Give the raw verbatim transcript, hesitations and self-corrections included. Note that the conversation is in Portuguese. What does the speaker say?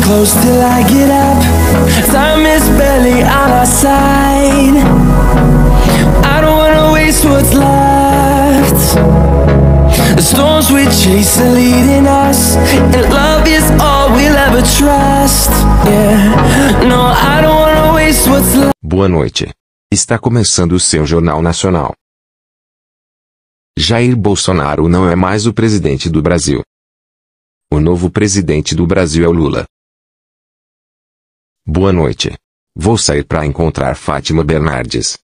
close till I get up. Time is barely on our side. I don't wanna waste what's left. The storms we chase are leading us, and love is all we'll ever trust. Yeah, no, I don't wanna waste what's left. Boa noite. Está começando o seu Jornal Nacional. Jair Bolsonaro não é mais o presidente do Brasil. O novo presidente do Brasil é o Lula. Boa noite. Vou sair para encontrar Fátima Bernardes.